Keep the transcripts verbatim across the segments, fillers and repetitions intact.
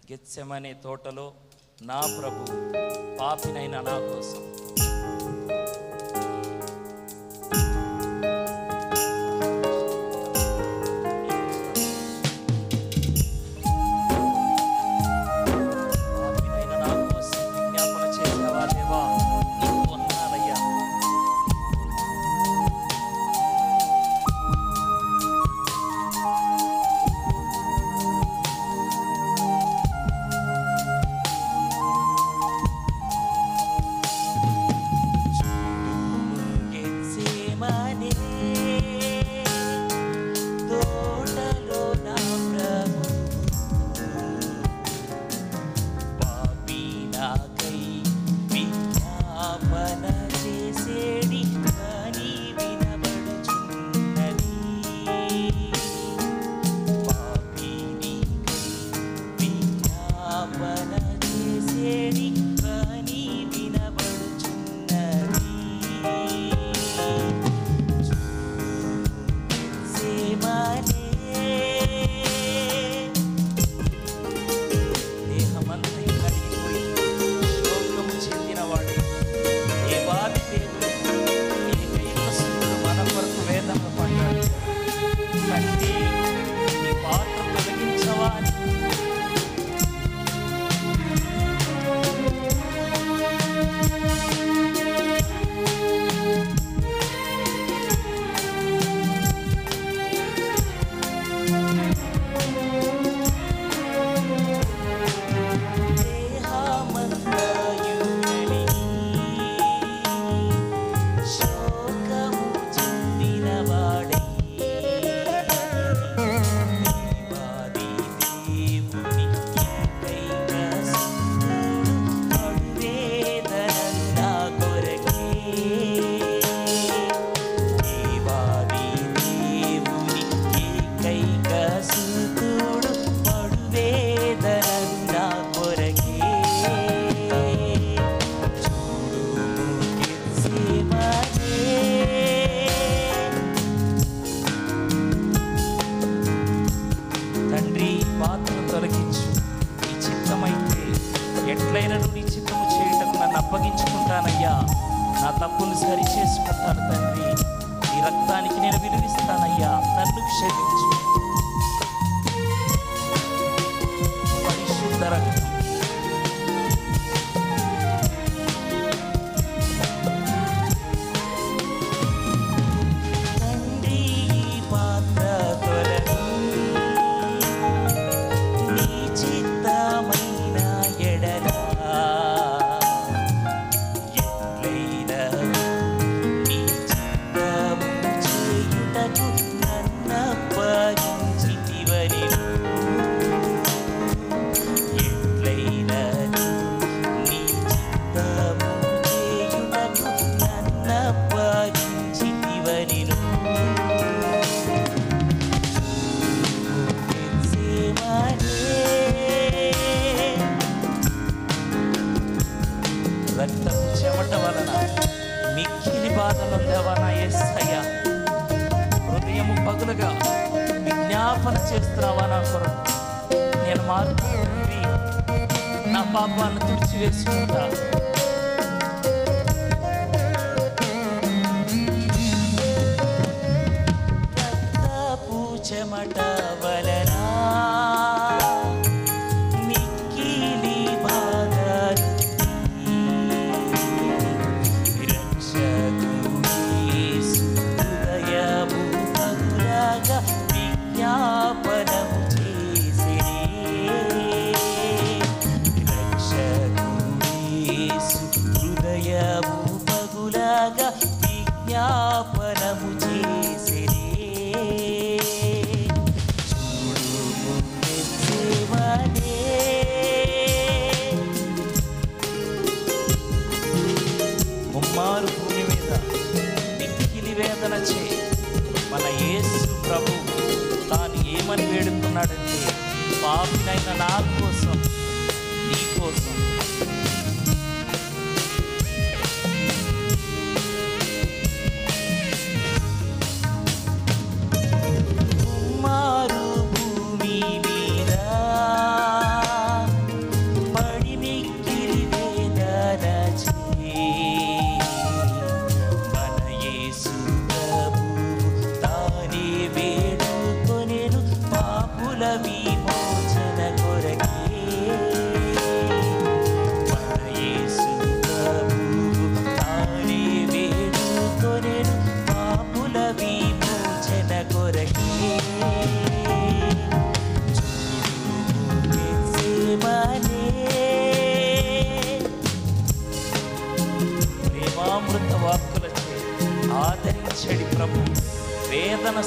గెత్సెమనే తోటలో నా ప్రభు పాపినైన నా కోసం పాపినైన నా కోసం విజ్ఞాపన చేసావా దేవా, నీకు వందనాలయ్యా. అప్పగించుకుంటానయ్యా, నా తప్పులు సరి చేసుకుంటాను తండ్రి. ఈ రక్తానికి నేను విలువిస్తానయ్యా, నన్ను క్షమించు. పరిశుద్ధ రక్తం రక్తపు చెమట వలన మిక్కిలి బాధలుందేవా నా యేసయ్యా. హృదయము పగులుగా విజ్ఞాపన చేస్తున్నావా నా కొరకు. నేను మార్పు నా పాపాలను తుడిచివేసుకుంటా. రక్తపు చెమట వలన విజ్ఞాపనము చేసిరే. చూడుము గెత్సెమనే, ముమ్మారు భూమి మీద మిక్కిలి వేదన చే మన యేసు ప్రభు తాను ఏమని వేడుకున్నాడంటే, పాపినైన నా కోసం, నీ కోసం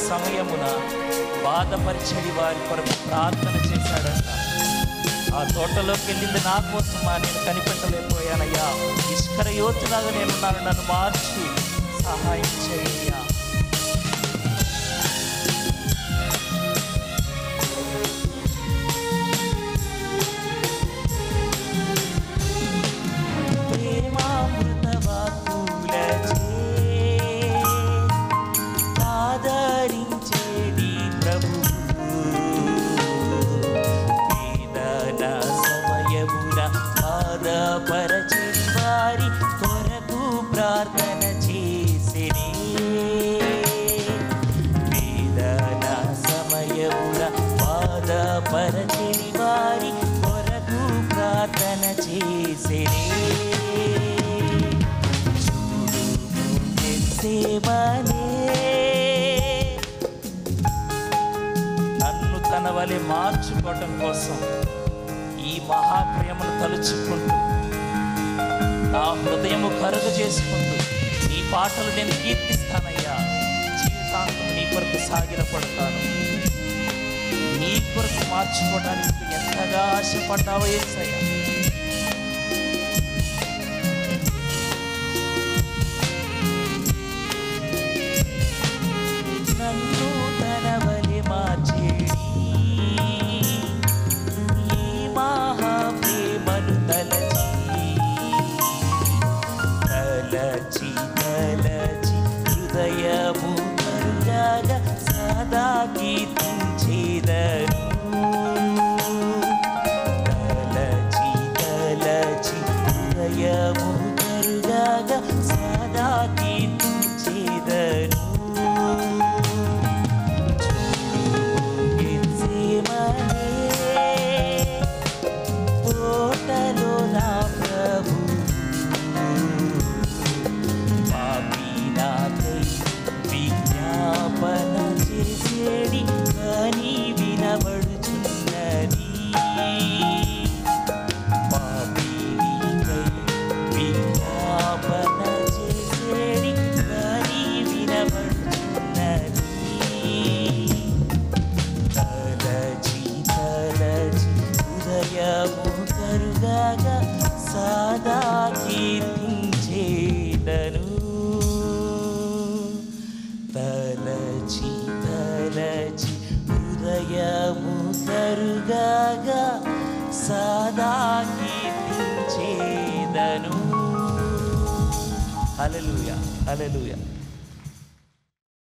సమయమున బాధపరిచడి వారి కొరకు ప్రార్థన చేశాడంట. ఆ తోటలోకి వెళ్ళింది నా కోసమా, నేను కనిపెట్టలేకపోయానయ్యా, ఇష్కరయోతులాగా నేనున్నాను, నన్ను మార్చి సహాయం చేయ్యా. పరచని వారి కొరకు ప్రార్థన చేసినే, వేదన సమయమున బాధపరచని వారి కొరకు ప్రార్థన చేసినే. చూడుము గెత్సేమనే, నన్ను తన వలె మార్చుకోవటం కోసం ఈ మహాప్రేమను తలుచుకుంటూ, నా హృదయము కరుగ చేసుకుంటూ నీ పాటలు నేను కీర్తిస్తానయ్యా. జీవితాంతం నీ కొరకు సాగిలపడతాను. నీ కొరకు మార్చుకోవడానికి ఎంతగా ఆశపడ్డావో యేసయ్యా. నన్ను తన వలె మార్చేడి మహాప్రేమను తలచి తలచి తలచి హృదయము కరుగాగా సదా కీర్తించేదను. తలచి తలచి హృదయము కరుగాగా సదా కీర్తించేదను. తోటలో నా ప్రభు పాపి నాకై విజ్ఞాపన చేసేడి కానీ వినబడుచున్నది. పాపి నీకై విజ్ఞాపన చేసేడి కానీ వినబడుచున్నది. తలచి తలచి హృదయము కరుగాగా సదా కీర్తించేదను. తలచి తలచి హృదయము కరుగాగా సదా కీర్తించేదను. హల్లెలూయా, హల్లెలూయా.